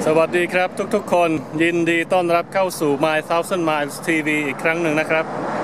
สวัสดีครับทุกๆคนยินดีต้อนรับเข้าสู่ My Thousand Miles TV อีกครั้งหนึ่งนะครับ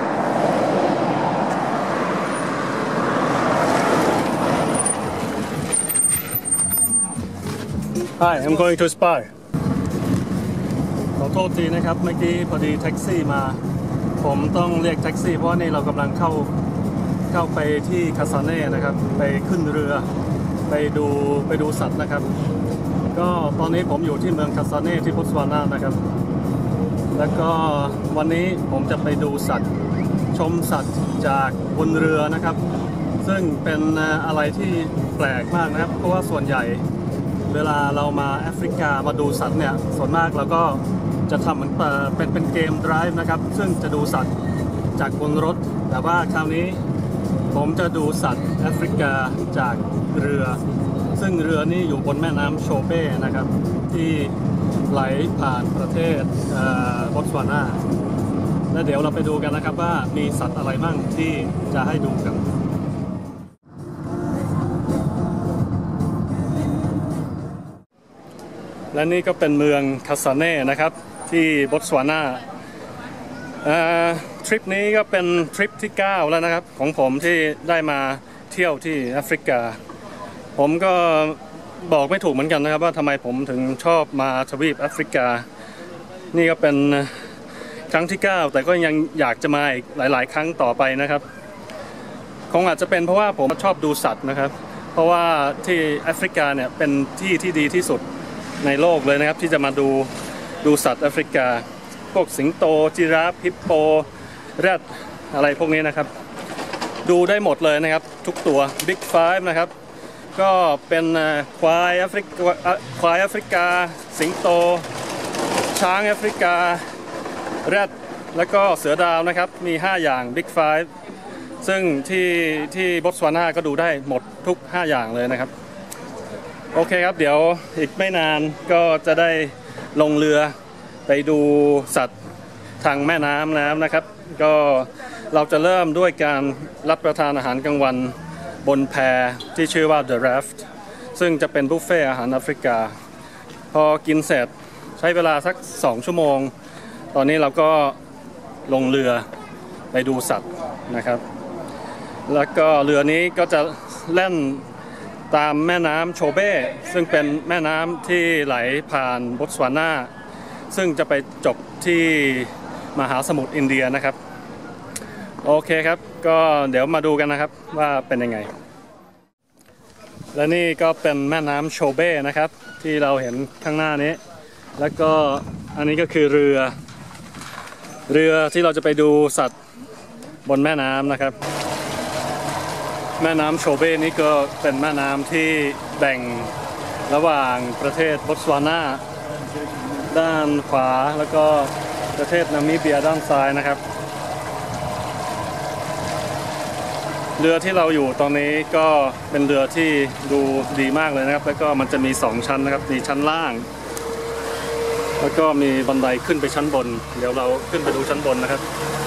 Hi, I'm going to Spy ขอโทษทีนะครับเมื่อกี้พอดีแท็กซี่มาผมต้องเรียกแท็กซี่เพราะนี่เรากำลังเข้าไปที่คาซาเน่นะครับไปขึ้นเรือไปดูสัตว์นะครับก็ตอนนี้ผมอยู่ที่เมืองคาซาเน่ที่โบตสวานานะครับแล้วก็วันนี้ผมจะไปดูสัตว์ชมสัตว์จากบนเรือนะครับซึ่งเป็นอะไรที่แปลกมากนะครับเพราะว่าส่วนใหญ่เวลาเรามาแอฟริกามาดูสัตว์เนี่ยส่วนมากเราก็จะทำเหมือนเป็นเกมไดรฟ์นะครับซึ่งจะดูสัตว์จากบนรถแต่ว่าคราวนี้ผมจะดูสัตว์แอฟริกาจากเรือซึ่งเรือนี่อยู่บนแม่น้ำโชเบ้นะครับที่ไหลผ่านประเทศโบตสวานาและเดี๋ยวเราไปดูกันนะครับว่ามีสัตว์อะไรบ้างที่จะให้ดูกันและนี่ก็เป็นเมืองคาซาเน่นะครับที่โบตสวานาทริปนี้ก็เป็นทริปที่9แล้วนะครับของผมที่ได้มาเที่ยวที่แอฟริกาผมก็บอกไม่ถูกเหมือนกันนะครับว่าทำไมผมถึงชอบมาทวีปแอฟริกานี่ก็เป็นครั้งที่9แต่ก็ยังอยากจะมาอีกหลายๆครั้งต่อไปนะครับคงอาจจะเป็นเพราะว่าผมชอบดูสัตว์นะครับเพราะว่าที่แอฟริกาเนี่ยเป็นที่ที่ดีที่สุดในโลกเลยนะครับที่จะมาดูสัตว์แอฟริกาพวกสิงโตจิราฟฮิปโปแรดอะไรพวกนี้นะครับดูได้หมดเลยนะครับทุกตัว Big Five นะครับก็เป็นควายแอฟริกาสิงโตช้างแอฟริกาแรดแล้วก็เสือดาวนะครับมี5อย่าง Big Five ซึ่งที่โบตสวานาก็ดูได้หมดทุก5อย่างเลยนะครับโอเคครับเดี๋ยวอีกไม่นานก็จะได้ลงเรือไปดูสัตว์ทางแม่น้ำแล้วนะครับก็เราจะเริ่มด้วยการรับประทานอาหารกลางวันบนแพที่ชื่อว่า The Raft ซึ่งจะเป็นบุฟเฟ่อาหารแอฟริกาพอกินเสร็จใช้เวลาสัก2 ชั่วโมงตอนนี้เราก็ลงเรือไปดูสัตว์นะครับแล้วก็เรือนี้ก็จะแล่นตามแม่น้ำโชเบ้ซึ่งเป็นแม่น้ำที่ไหลผ่านโบตสวานาซึ่งจะไปจบที่มหาสมุทรอินเดียนะครับโอเคครับก็เดี๋ยวมาดูกันนะครับว่าเป็นยังไงและนี่ก็เป็นแม่น้ำโชเบ้นะครับที่เราเห็นข้างหน้านี้แล้วก็อันนี้ก็คือเรือที่เราจะไปดูสัตว์บนแม่น้ำนะครับแม่น้ำโชเบ้นี้ก็เป็นแม่น้ำที่แบ่งระหว่างประเทศโบตสวานาด้านขวาแล้วก็ประเทศนามิเบียด้านซ้ายนะครับเรือที่เราอยู่ตอนนี้ก็เป็นเรือที่ดูดีมากเลยนะครับแล้วก็มันจะมี2ชั้นนะครับมีชั้นล่างแล้วก็มีบันไดขึ้นไปชั้นบนเดี๋ยวเราขึ้นไปดูชั้นบนนะครับ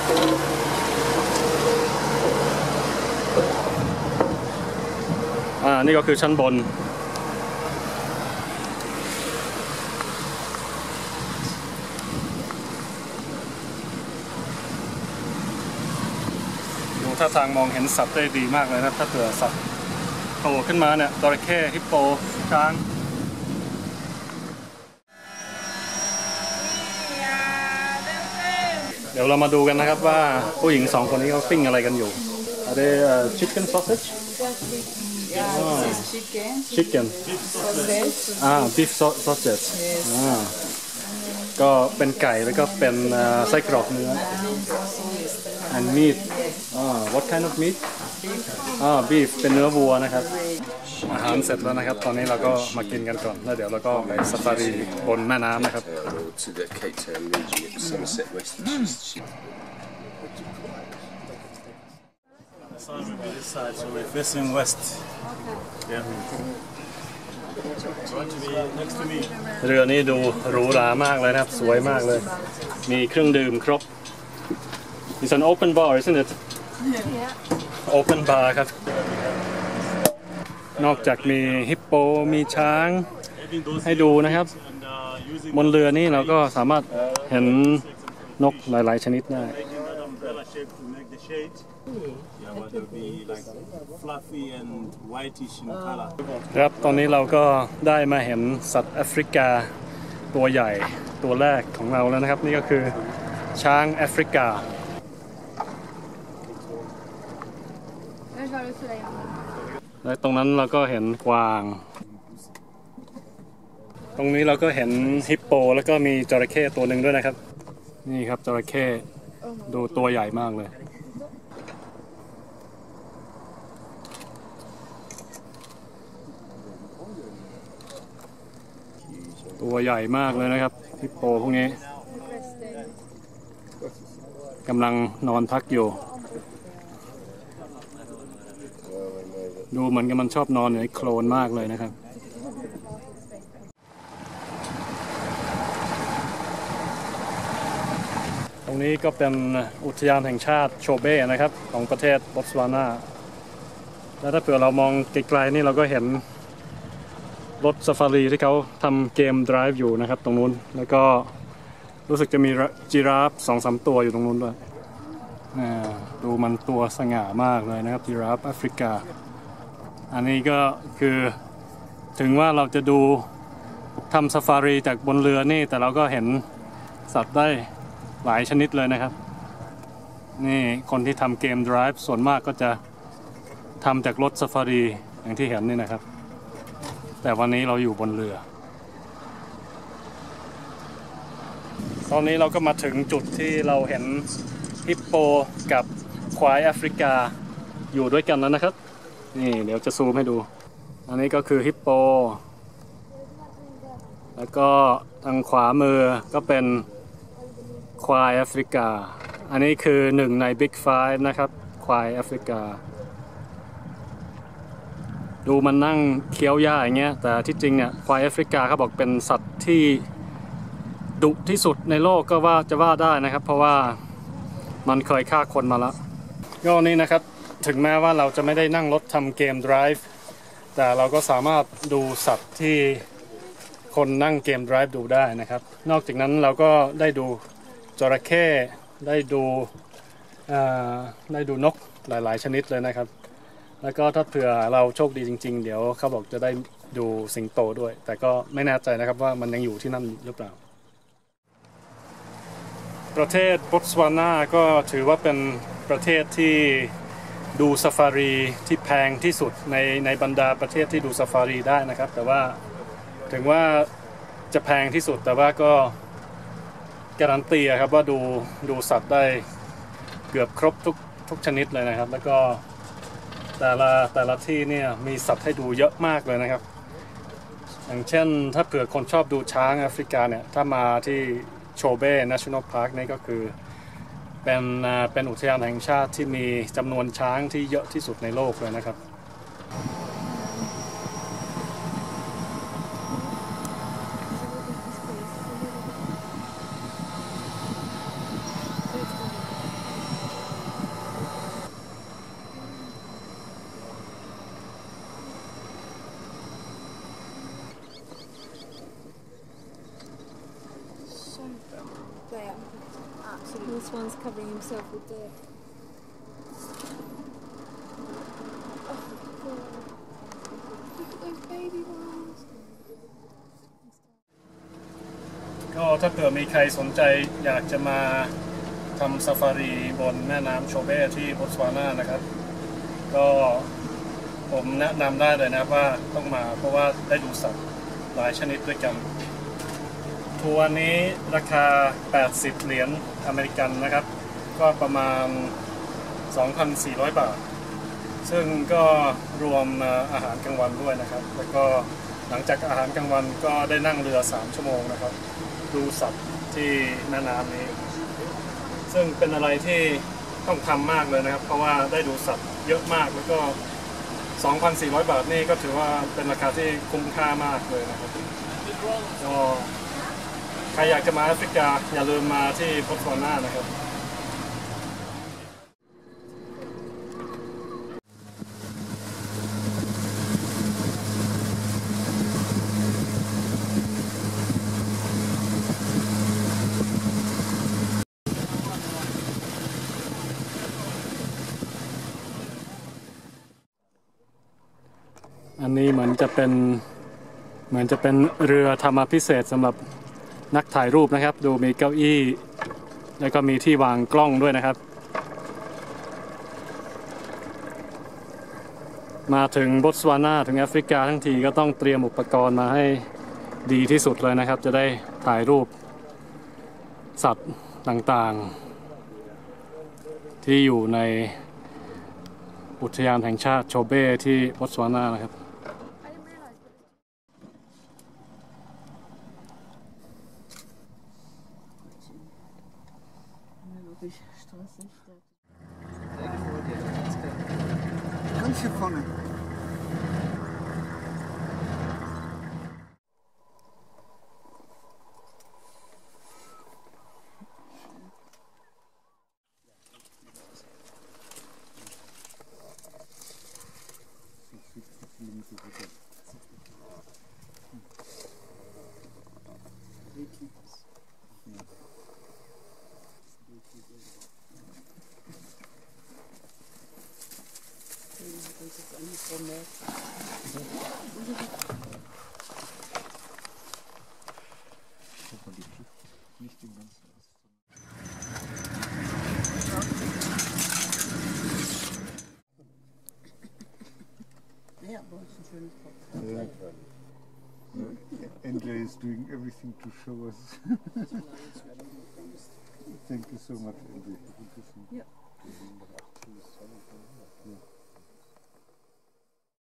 นี่ก็คือชั้นบนถ้าทางมองเห็นสัตว์ได้ดีมากเลยนะถ้าเผื่อสัตว์โผล่ขึ้นมาเนี่ยจระเข้ฮิปโปช้างเดี๋ยวเรามาดูกันนะครับว่าผู้หญิง2 คนนี้เขาปิ้งอะไรกันอยู่อะไรchicken sausage chicken beef sausage ก็เป็นไก่แล้วก็เป็นไส้กรอกเนื้อ and meat what kind of meat beef เป็นเนื้อวัวนะครับอาหารเสร็จแล้วนะครับตอนนี้เราก็มากินกันก่อนแล้วเดี๋ยวเราก็ไปซาฟารีบนแม่น้ำนะครับso we're facing westเรือนี้ดูหรูหรามากเลยนะครับสวยมากเลยมีเครื่องดื่มครบ It's an open bar isn't it open bar ครับนอกจากมีฮิปโปมีช้างให้ดูนะครับบนเรือนี่เราก็สามารถเห็นนกหลายๆชนิดได้ครับตอนนี้เราก็ได้มาเห็นสัตว์แอฟริกาตัวใหญ่ตัวแรกของเราแล้วนะครับนี่ก็คือช้างแอฟริกาและตรงนั้นเราก็เห็นกวางตรงนี้เราก็เห็นฮิปโปแล้วก็มีจระเข้ตัวหนึ่งด้วยนะครับนี่ครับจระเข้ดูตัวใหญ่มากเลยตัวใหญ่มากเลยนะครับฮิปโปพวกนี้กำลังนอนพักอยู่ดูเหมือนกับมันชอบนอนอยู่ในโคลนมากเลยนะครับตรงนี้ก็เป็นอุทยานแห่งชาติโชเบ้นะครับของประเทศบอตสวานาแล้วถ้าเผื่อเรามองไกลๆนี่เราก็เห็นรถซาฟารีที่เขาทำเกม Drive อยู่นะครับตรงนู้นแล้วก็รู้สึกจะมีจิราฟ 2-3 ตัวอยู่ตรงนู้นด้วยดูมันตัวสง่ามากเลยนะครับจิราฟแอฟริกาอันนี้ก็คือถึงว่าเราจะดูทำซาฟารีจากบนเรือนี่แต่เราก็เห็นสัตว์ได้หลายชนิดเลยนะครับนี่คนที่ทำเกม Drive ส่วนมากก็จะทำจากรถซาฟารีอย่างที่เห็นนี่นะครับแต่วันนี้เราอยู่บนเรือตอนนี้เราก็มาถึงจุดที่เราเห็นฮิปโปกับควายแอฟริกาอยู่ด้วยกันแล้วนะครับนี่เดี๋ยวจะซูมให้ดูอันนี้ก็คือฮิปโปแล้วก็ทางขวามือก็เป็นควายแอฟริกาอันนี้คือหนึ่งใน Big Five นะครับควายแอฟริกาดูมันนั่งเคี้ยวหญ้าอย่างเงี้ยแต่ที่จริงเนี่ยควายแอฟริกาเขาบอกเป็นสัตว์ที่ดุที่สุดในโลกก็ว่าจะว่าได้นะครับเพราะว่ามันเคยฆ่าคนมาแล้วก็นี่นะครับถึงแม้ว่าเราจะไม่ได้นั่งรถทำเกม Drive แต่เราก็สามารถดูสัตว์ที่คนนั่งเกม Drive ดูได้นะครับนอกจากนั้นเราก็ได้ดูจระเข้ได้ดูนกหลายๆชนิดเลยนะครับแล้วก็ถ้าเผื่อเราโชคดีจริงๆเดี๋ยวเขาบอกจะได้ดูสิงโตด้วยแต่ก็ไม่แน่ใจนะครับว่ามันยังอยู่ที่นั่นหรือเปล่าประเทศบอตสวานาก็ถือว่าเป็นประเทศที่ดูซาฟารีที่แพงที่สุดในบรรดาประเทศที่ดูซาฟารีได้นะครับแต่ว่าถึงว่าจะแพงที่สุดแต่ว่าก็การันตีครับว่าดูสัตว์ได้เกือบครบทุกชนิดเลยนะครับแล้วก็แต่ละที่เนี่ยมีสัตว์ให้ดูเยอะมากเลยนะครับอย่างเช่นถ้าเผื่อคนชอบดูช้างแอฟริกาเนี่ยถ้ามาที่โชเบ้ National Park นี่ก็คือเป็นอุทยานแห่งชาติที่มีจำนวนช้างที่เยอะที่สุดในโลกเลยนะครับ This one's covering himself with dirt. Look at those baby ones. ก็ถ้าเผื่อมีใครสนใจอยากจะมาทำซาฟารีบนแม่น้ำโชเบ้ที่บอตสวานานะครับก็ผมแนะนำได้เลยนะว่าต้องมาเพราะว่าได้ดูสัตว์หลายชนิดด้วยกันทัวร์นี้ราคา80เหรียญอเมริกันนะครับก็ประมาณ 2,400 บาทซึ่งก็รวมอาหารกลางวันด้วยนะครับแล้วก็หลังจากอาหารกลางวันก็ได้นั่งเรือ3ชั่วโมงนะครับดูสัตว์ที่แม่น้ำนี้ซึ่งเป็นอะไรที่ต้องทำมากเลยนะครับเพราะว่าได้ดูสัตว์เยอะมากแล้วก็ 2,400 บาทนี่ก็ถือว่าเป็นราคาที่คุ้มค่ามากเลยนะครับก็ใครอยากจะมาแอฟริกาอย่าลืมมาที่บอตสวานานะครับอันนี้เหมือนจะเป็นเรือธรรมพิเศษสำหรับนักถ่ายรูปนะครับดูมีเก้าอี้แล้วก็มีที่วางกล้องด้วยนะครับมาถึงบอตสวานาถึงแอฟริกาทั้งทีก็ต้องเตรียมอุปกรณ์มาให้ดีที่สุดเลยนะครับจะได้ถ่ายรูปสัตว์ต่างๆที่อยู่ในอุทยานแห่งชาติโชเบที่บอตสวานานะครับ Ganz hier vorne. Ja, aber es ist ein schönes Porträt. Andrea is doing everything to show us. Thank you so much, Andrea. Ja. Ja.